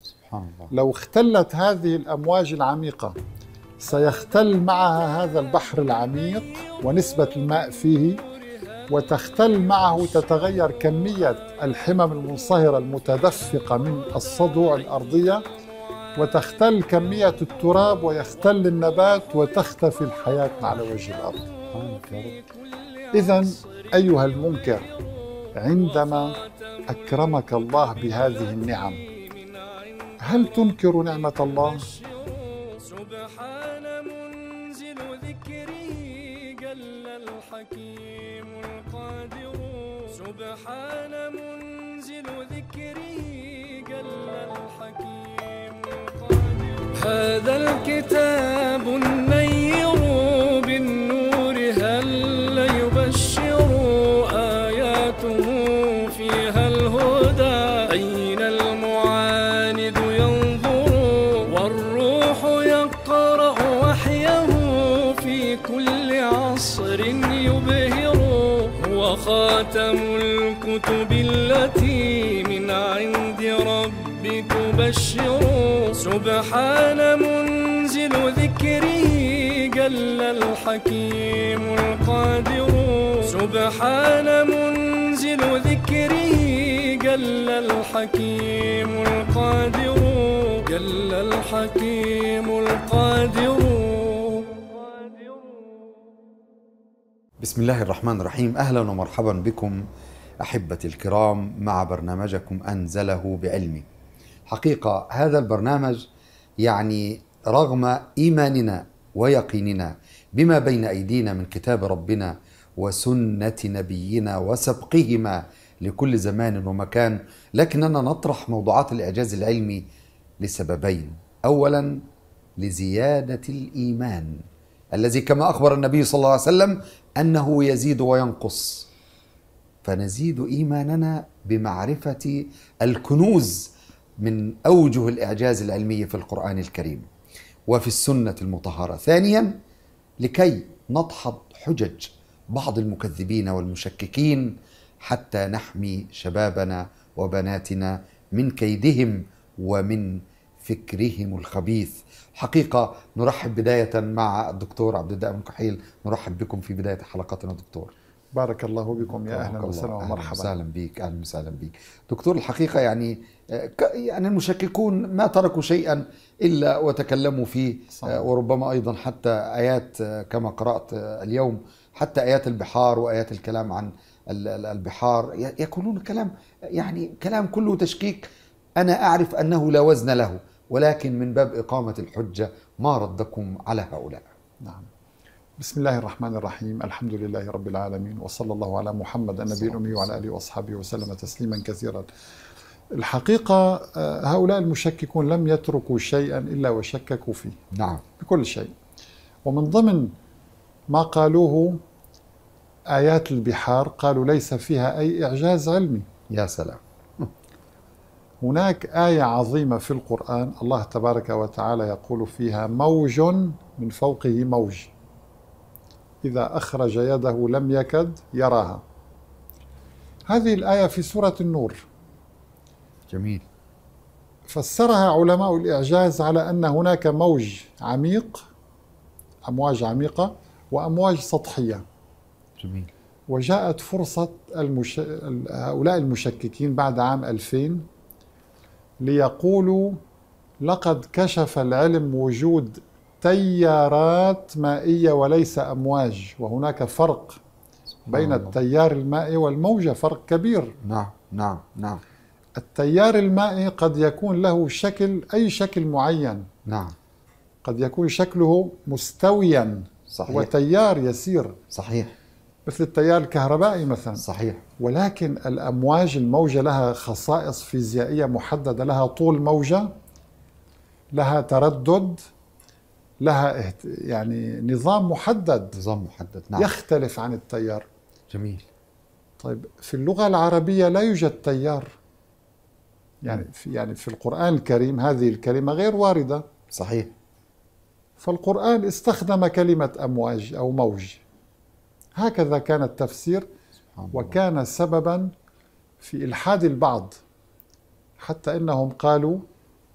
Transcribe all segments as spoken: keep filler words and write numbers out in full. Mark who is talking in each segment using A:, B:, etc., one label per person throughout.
A: سبحان الله.
B: لو اختلت هذه الأمواج العميقة سيختل معها هذا البحر العميق ونسبة الماء فيه، وتختل معه، تتغير كمية الحمم المنصهرة المتدفقة من الصدوع الأرضية، وتختل كمية التراب ويختل النبات وتختفي الحياة على وجه الأرض. إذن أيها المنكر، عندما أكرمك الله بهذه النعم، هل تنكر نعمة الله؟
C: سبحان منزل ذكره جل الحكيم القادر. سبحان منزل ذكره جل الحكيم القادر. هذا الكتاب النير بالنور هل يبشر آياته فيها الهدى. أين المعاند ينظر والروح يقرأ وحيه في كل عصر يبهر. هو خاتم الكتب التي من عند ربي تبشر. سبحان منزل ذكره جل الحكيم القادر. سبحان منزل ذكره جل الحكيم القادر. جل الحكيم القادر.
A: بسم الله الرحمن الرحيم. أهلا ومرحبا بكم أحبتي الكرام مع برنامجكم أنزله بعلمي. حقيقة هذا البرنامج يعني رغم إيماننا ويقيننا بما بين أيدينا من كتاب ربنا وسنة نبينا وسبقهما لكل زمان ومكان، لكننا نطرح موضوعات الإعجاز العلمي لسببين. أولا لزيادة الإيمان الذي كما أخبر النبي صلى الله عليه وسلم أنه يزيد وينقص، فنزيد إيماننا بمعرفة الكنوز من أوجه الإعجاز العلمي في القرآن الكريم وفي السنة المطهرة. ثانيا لكي ندحض حجج بعض المكذبين والمشككين حتى نحمي شبابنا وبناتنا من كيدهم ومن فكرهم الخبيث. حقيقة نرحب بداية مع الدكتور عبد الدائم الكحيل. نرحب بكم في بداية حلقتنا دكتور.
B: بارك الله بكم، يا أهلا وسهلا ومرحبا.
A: أهلا وسهلا بك. أهلا وسهلا بك دكتور. الحقيقة يعني يعني المشككون ما تركوا شيئا إلا وتكلموا فيه، صحيح. وربما أيضا حتى آيات كما قرأت اليوم، حتى آيات البحار وآيات الكلام عن البحار يقولون كلام يعني كلام كله تشكيك. أنا أعرف أنه لا وزن له، ولكن من باب إقامة الحجة ما ردكم على هؤلاء؟
B: نعم. بسم الله الرحمن الرحيم. الحمد لله رب العالمين، وصلى الله على محمد النبي الأمي وعلى آله وأصحابه وسلم تسليما كثيرا. الحقيقة هؤلاء المشككون لم يتركوا شيئا إلا وشككوا فيه.
A: نعم.
B: بكل شيء. ومن ضمن ما قالوه آيات البحار قالوا ليس فيها أي إعجاز علمي.
A: يا سلام.
B: هناك آية عظيمة في القرآن الله تبارك وتعالى يقول فيها موج من فوقه موج إذا أخرج يده لم يكد يراها. هذه الآية في سورة النور.
A: جميل.
B: فسرها علماء الإعجاز على أن هناك موج عميق، أمواج عميقة وأمواج سطحية.
A: جميل.
B: وجاءت فرصة المش... هؤلاء المشككين بعد عام ألفين ليقولوا لقد كشف العلم وجود تيارات مائية وليس أمواج، وهناك فرق بين التيار المائي والموجة، فرق كبير.
A: نعم نعم نعم.
B: التيار المائي قد يكون له شكل، أي شكل معين.
A: نعم.
B: قد يكون شكله مستويا.
A: صحيح.
B: وتيار يسير.
A: صحيح.
B: مثل التيار الكهربائي مثلا.
A: صحيح.
B: ولكن الأمواج، الموجة لها خصائص فيزيائية محددة، لها طول موجة، لها تردد، لها يعني نظام محدد.
A: نظام محدد. نعم.
B: يختلف عن التيار.
A: جميل.
B: طيب في اللغة العربية لا يوجد تيار، يعني في يعني في القرآن الكريم هذه الكلمة غير واردة.
A: صحيح.
B: فالقرآن استخدم كلمة أمواج أو موج. هكذا كان التفسير، وكان سببا في إلحاد البعض، حتى إنهم قالوا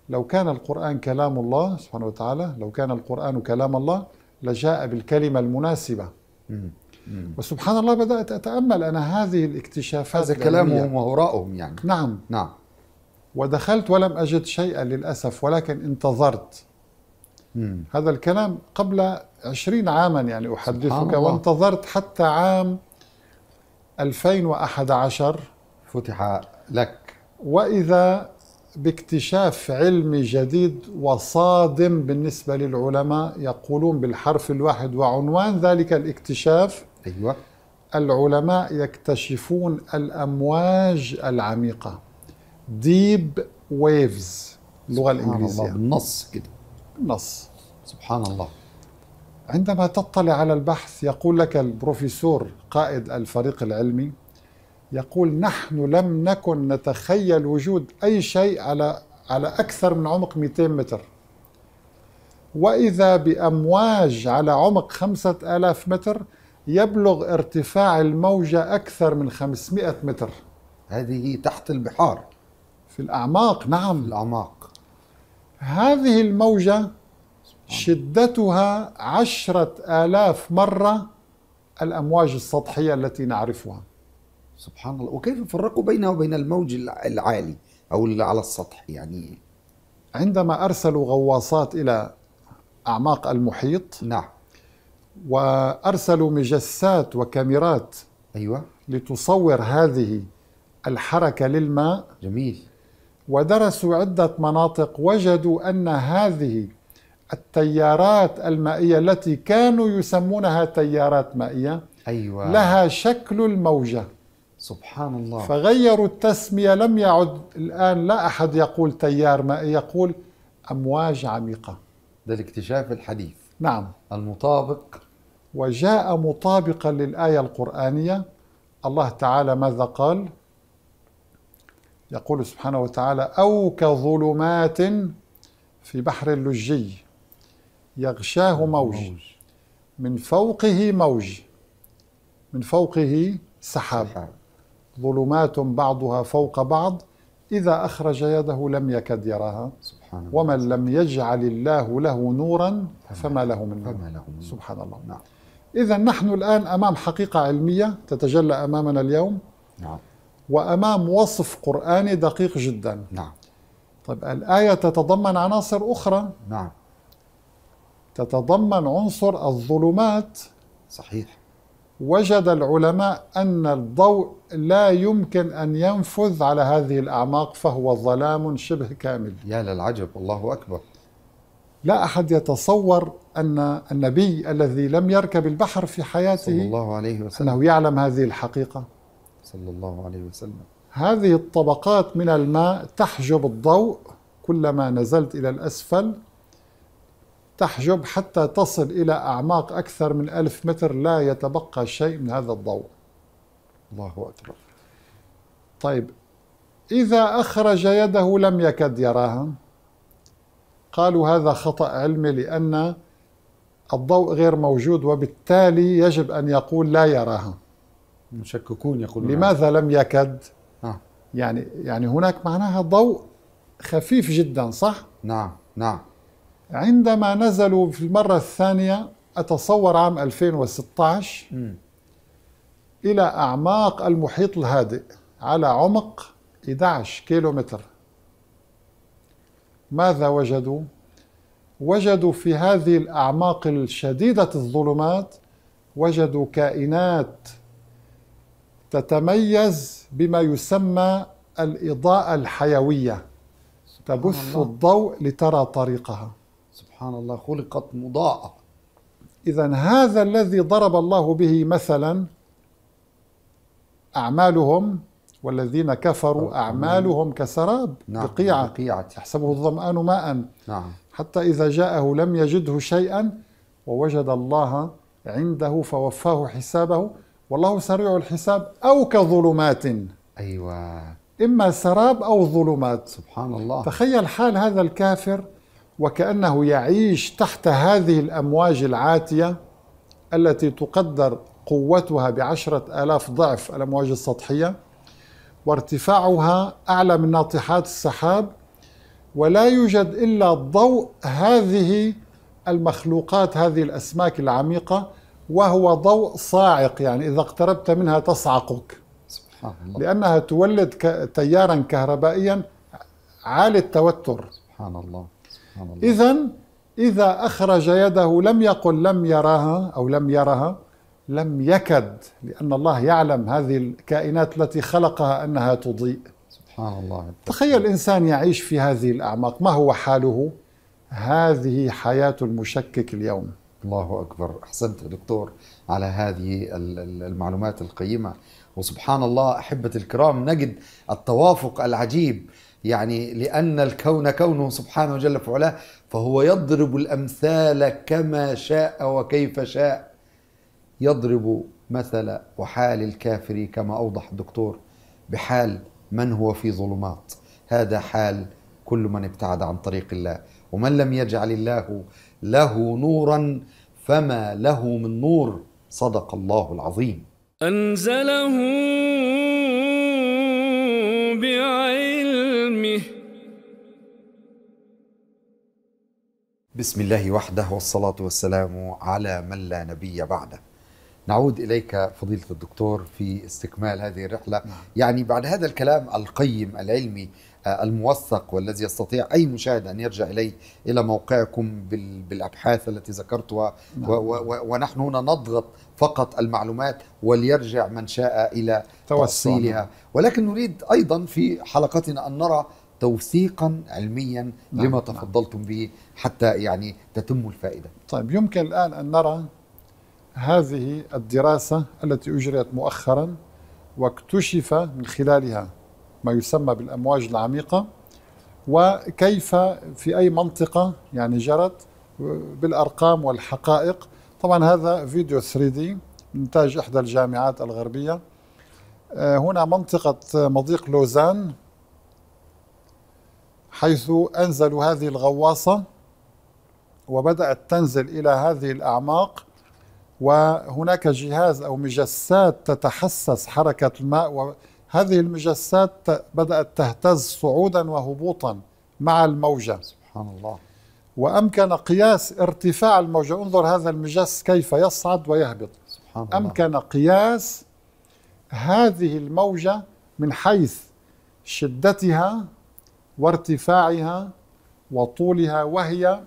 B: لو كان القرآن كلام الله سبحانه وتعالى، لو كان القرآن كلام الله لجاء بالكلمة المناسبة.
A: مم. مم.
B: وسبحان الله بدأت أتأمل أنا هذه الاكتشافات
A: هذا
B: العلمية.
A: كلامهم وهراءهم يعني.
B: نعم.
A: نعم.
B: ودخلت ولم أجد شيئا للأسف، ولكن انتظرت.
A: مم.
B: هذا الكلام قبل عشرين عاما يعني أحدثك، وانتظرت حتى عام ألفين وأحد عشر
A: فتح لك،
B: وإذا باكتشاف علمي جديد وصادم بالنسبة للعلماء، يقولون بالحرف الواحد، وعنوان ذلك الاكتشاف:
A: أيوة،
B: العلماء يكتشفون الأمواج العميقة، ديب ويفز، اللغة الإنجليزية
A: بالنص كده،
B: بالنص.
A: سبحان الله.
B: عندما تطلع على البحث يقول لك البروفيسور قائد الفريق العلمي، يقول: نحن لم نكن نتخيل وجود أي شيء على على أكثر من عمق مئتين متر، وإذا بأمواج على عمق خمسة آلاف متر يبلغ ارتفاع الموجة أكثر من خمسمائة متر.
A: هذه تحت البحار،
B: في الأعماق. نعم،
A: الأعماق.
B: هذه الموجة شدتها عشرة آلاف مرة الأمواج السطحية التي نعرفها.
A: سبحان الله. وكيف فرقوا بينه وبين الموج العالي أو اللي على السطح يعني؟
B: عندما أرسلوا غواصات إلى أعماق المحيط،
A: نعم،
B: وأرسلوا مجسات وكاميرات
A: أيوة،
B: لتصور هذه الحركة للماء،
A: جميل،
B: ودرسوا عدة مناطق، وجدوا أن هذه التيارات المائية التي كانوا يسمونها تيارات مائية،
A: أيوة،
B: لها شكل الموجة.
A: سبحان الله.
B: فغيروا التسمية، لم يعد الآن لا أحد يقول تيار مائي، يقول أمواج عميقة.
A: ده الاكتشاف الحديث.
B: نعم،
A: المطابق.
B: وجاء مطابقا للآية القرآنية. الله تعالى ماذا قال؟ يقول سبحانه وتعالى: أو كظلمات في بحر اللجي يغشاه موج من فوقه موج من فوقه سحاب ظلمات بعضها فوق بعض إذا أخرج يده لم يكد يراها
A: سبحان الله.
B: ومن لم يجعل الله له نورا فما له من نور.
A: فما له من نور.
B: سبحان الله.
A: نعم.
B: إذا نحن الآن أمام حقيقة علمية تتجلى أمامنا اليوم،
A: نعم،
B: وأمام وصف قرآني دقيق جدا.
A: نعم.
B: طيب، الآية تتضمن عناصر أخرى.
A: نعم،
B: تتضمن عنصر الظلمات.
A: صحيح.
B: وجد العلماء أن الضوء لا يمكن أن ينفذ على هذه الأعماق، فهو ظلام شبه كامل.
A: يا للعجب، الله أكبر.
B: لا أحد يتصور أن النبي الذي لم يركب البحر في حياته
A: صلى الله عليه وسلم
B: أنه يعلم هذه الحقيقة.
A: صلى الله عليه وسلم.
B: هذه الطبقات من الماء تحجب الضوء، كلما نزلت إلى الأسفل تحجب حتى تصل إلى أعماق أكثر من ألف متر، لا يتبقى شيء من هذا الضوء.
A: الله أكبر.
B: طيب، إذا أخرج يده لم يكد يراها. قالوا هذا خطأ علمي، لأن الضوء غير موجود، وبالتالي يجب أن يقول لا يراها.
A: مشككون يقولون.
B: لماذا لم يكد؟
A: آه.
B: يعني يعني هناك معناها ضوء خفيف جدا، صح؟
A: نعم، نعم.
B: عندما نزلوا في المرة الثانية، أتصور عام ألفين وستة عشر،
A: م.
B: إلى أعماق المحيط الهادئ على عمق أحد عشر كيلومتر، ماذا وجدوا؟ وجدوا في هذه الأعماق الشديدة الظلمات، وجدوا كائنات تتميز بما يسمى الإضاءة الحيوية، تبث الضوء لترى طريقها.
A: سبحان الله، خلقت مضاءة.
B: إذن هذا الذي ضرب الله به مثلا أعمالهم، والذين كفروا أعمالهم كسراب بقيعة يحسبه الظمآن ماء
A: نعم.
B: حتى إذا جاءه لم يجده شيئا ووجد الله عنده فوفاه حسابه والله سريع الحساب. أو كظلمات،
A: أيوة،
B: إما سراب أو ظلمات.
A: سبحان الله.
B: تخيل حال هذا الكافر وكأنه يعيش تحت هذه الأمواج العاتية التي تقدر قوتها بعشرة آلاف ضعف الأمواج السطحية، وارتفاعها أعلى من ناطحات السحاب، ولا يوجد إلا ضوء هذه المخلوقات، هذه الأسماك العميقة، وهو ضوء صاعق، يعني إذا اقتربت منها تصعقك،
A: سبحان الله.
B: لأنها تولد تيارا كهربائيا عالي التوتر.
A: سبحان الله. سبحان الله.
B: إذن إذا أخرج يده لم يقل لم يراها أو لم يرها، لم يكد، لأن الله يعلم هذه الكائنات التي خلقها أنها تضيء.
A: سبحان الله.
B: تخيل إنسان يعيش في هذه الأعماق، ما هو حاله؟ هذه حياة المشكك اليوم.
A: الله أكبر. أحسنت دكتور على هذه المعلومات القيمة. وسبحان الله أحبة الكرام، نجد التوافق العجيب، يعني لأن الكون كونه سبحانه جل في علاه، فهو يضرب الأمثال كما شاء وكيف شاء. يضرب مثل وحال الكافر كما أوضح الدكتور بحال من هو في ظلمات. هذا حال كل من ابتعد عن طريق الله، ومن لم يجعل الله له نورا فما له من نور. صدق الله العظيم.
C: أنزله بعلمه.
A: بسم الله وحده والصلاة والسلام على من لا نبي بعده. نعود إليك فضيلة الدكتور في استكمال هذه الرحلة. يعني بعد هذا الكلام القيم العلمي الموثق، والذي يستطيع أي مشاهد أن يرجع إليه إلى موقعكم بالأبحاث التي ذكرتها، ونحن هنا نضغط فقط المعلومات، وليرجع من شاء إلى توصيلها. ولكن نريد أيضا في حلقتنا أن نرى توثيقا علميا لما تفضلتم به حتى يعني تتم الفائدة.
B: طيب، يمكن الآن أن نرى هذه الدراسة التي أجريت مؤخرا واكتشف من خلالها ما يسمى بالأمواج العميقة، وكيف في أي منطقة يعني جرت بالأرقام والحقائق. طبعا هذا فيديو ثري دي من إنتاج إحدى الجامعات الغربية. هنا منطقة مضيق لوزان، حيث أنزلوا هذه الغواصة وبدأت تنزل إلى هذه الأعماق، وهناك جهاز أو مجسات تتحسس حركة الماء، وهذه المجسات بدأت تهتز صعودا وهبوطا مع الموجة.
A: سبحان الله.
B: وأمكن قياس ارتفاع الموجة. انظر هذا المجس كيف يصعد ويهبط.
A: سبحان الله.
B: أمكن قياس هذه الموجة من حيث شدتها وارتفاعها وطولها، وهي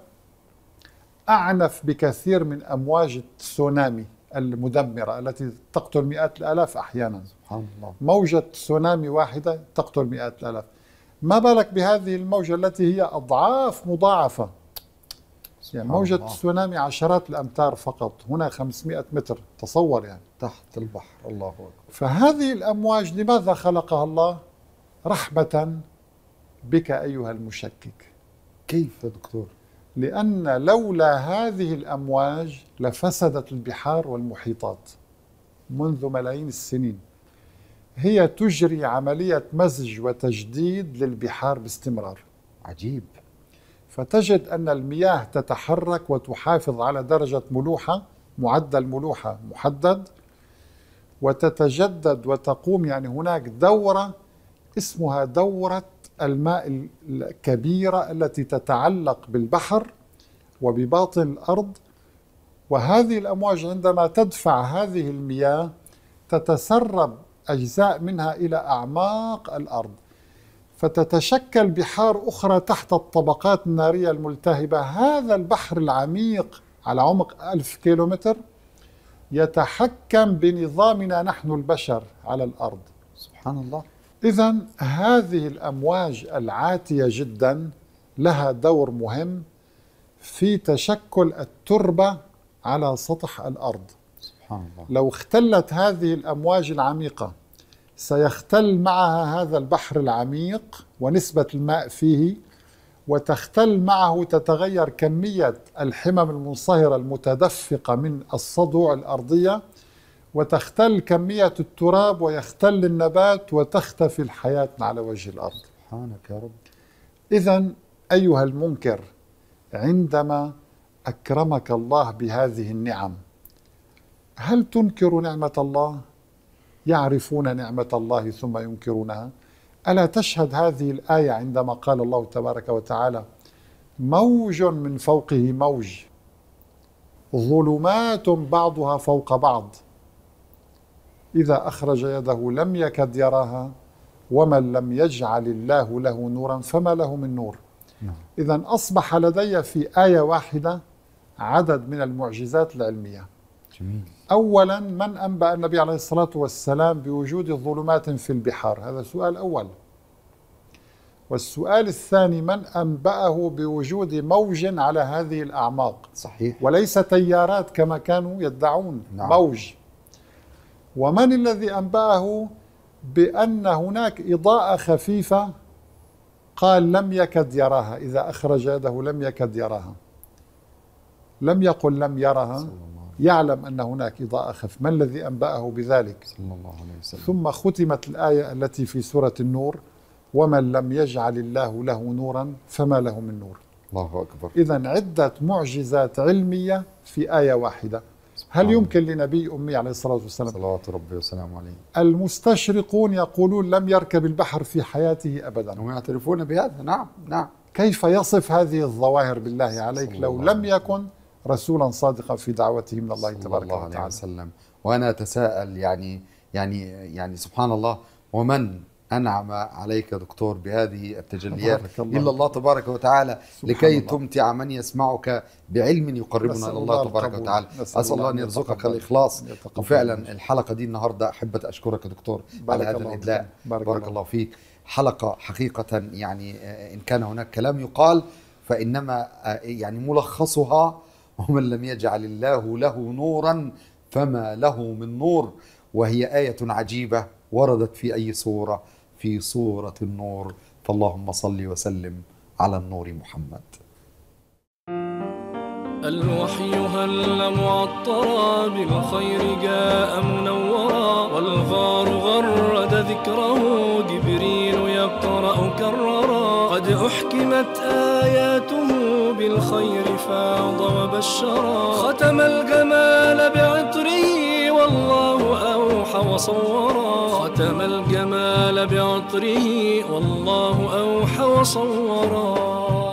B: أعنف بكثير من أمواج التسونامي المدمرة التي تقتل مئات الآلاف أحيانا.
A: سبحان الله.
B: موجة تسونامي واحدة تقتل مئات الآلاف، ما بالك بهذه الموجة التي هي أضعاف مضاعفة. يعني موجة تسونامي عشرات الأمتار فقط، هنا خمسمئة متر، تصور يعني
A: تحت البحر. الله أكبر.
B: فهذه الأمواج لماذا خلقها الله؟ رحمة بك أيها المشكك.
A: كيف يا دكتور؟
B: لأن لولا هذه الأمواج لفسدت البحار والمحيطات منذ ملايين السنين. هي تجري عملية مزج وتجديد للبحار باستمرار.
A: عجيب.
B: فتجد أن المياه تتحرك وتحافظ على درجة ملوحة، معدل ملوحة محدد، وتتجدد وتقوم. يعني هناك دورة اسمها دورة الماء الكبيرة التي تتعلق بالبحر وبباطن الأرض. وهذه الأمواج عندما تدفع هذه المياه تتسرب أجزاء منها إلى أعماق الأرض، فتتشكل بحار أخرى تحت الطبقات النارية الملتهبة. هذا البحر العميق على عمق ألف كيلومتر يتحكم بنظامنا نحن البشر على الأرض.
A: سبحان الله.
B: إذن هذه الأمواج العاتية جدا لها دور مهم في تشكل التربة على سطح الأرض.
A: سبحان الله.
B: لو اختلت هذه الأمواج العميقة سيختل معها هذا البحر العميق ونسبة الماء فيه، وتختل معه، تتغير كمية الحمم المنصهرة المتدفقة من الصدوع الأرضية، وتختل كمية التراب ويختل النبات وتختفي الحياة على وجه الأرض.
A: سبحانك يا رب.
B: إذن أيها المنكر، عندما أكرمك الله بهذه النعم، هل تنكر نعمة الله؟ يعرفون نعمة الله ثم ينكرونها. ألا تشهد هذه الآية عندما قال الله تبارك وتعالى موج من فوقه موج ظلمات بعضها فوق بعض إذا أخرج يده لم يكد يراها ومن لم يجعل الله له نورا فما له من نور. إذن أصبح لدي في آية واحدة عدد من المعجزات العلمية.
A: جميل.
B: أولا، من أنبأ النبي عليه الصلاة والسلام بوجود ظلمات في البحار؟ هذا سؤال أول. والسؤال الثاني، من أنبأه بوجود موج على هذه الأعماق؟
A: صحيح.
B: وليس تيارات كما كانوا يدعون.
A: نعم.
B: موج. ومن الذي أنبأه بأن هناك إضاءة خفيفة قال لم يكد يراها، إذا أخرج يده لم يكد يراها، لم يقل لم يرها، يعلم أن هناك إضاءة خفيفة. ما الذي أنبأه بذلك؟
A: صلى الله عليه وسلم.
B: ثم ختمت الآية التي في سورة النور ومن لم يجعل الله له نورا فما له من نور.
A: الله أكبر.
B: إذن عدة معجزات علمية في آية واحدة. هل يمكن لنبي أمي عليه الصلاة والسلام؟
A: صلوات ربي وسلامه عليه.
B: المستشرقون يقولون لم يركب البحر في حياته أبدا،
A: هم يعترفون بهذا. نعم نعم.
B: كيف يصف هذه الظواهر بالله عليك لو لم يكن رسولا صادقا في دعوته من الله تبارك
A: الله
B: وتعالى.
A: عليه وسلم. وأنا أتساءل يعني يعني يعني سبحان الله، ومن أنعم عليك دكتور بهذه التجليات
B: الله.
A: إلا الله تبارك وتعالى، لكي
B: الله.
A: تمتع من يسمعك بعلم يقربنا إلى الله تبارك وتعالى. أسأل الله أن يرزقك الإخلاص. وفعلا الحلقة دي النهاردة أحبة أشكرك دكتور على هذا الإدلاء. بارك, بارك الله فيك. حلقة حقيقة يعني إن كان هناك كلام يقال فإنما يعني ملخصها ومن لم يجعل الله له نورا فما له من نور، وهي آية عجيبة وردت في أي سورة؟ في سورة النور. فاللهم صل وسلم على النور محمد.
C: الوحي هل معطرا بالخير جاء منورا، والغار غرد ذكره جبريل يقرأ كررا، قد أحكمت آياته بالخير فاض وبشرا، ختم الجمال بعطره والله أوحى وصورا، ختم الجمال بعطره والله أوحى وصورا.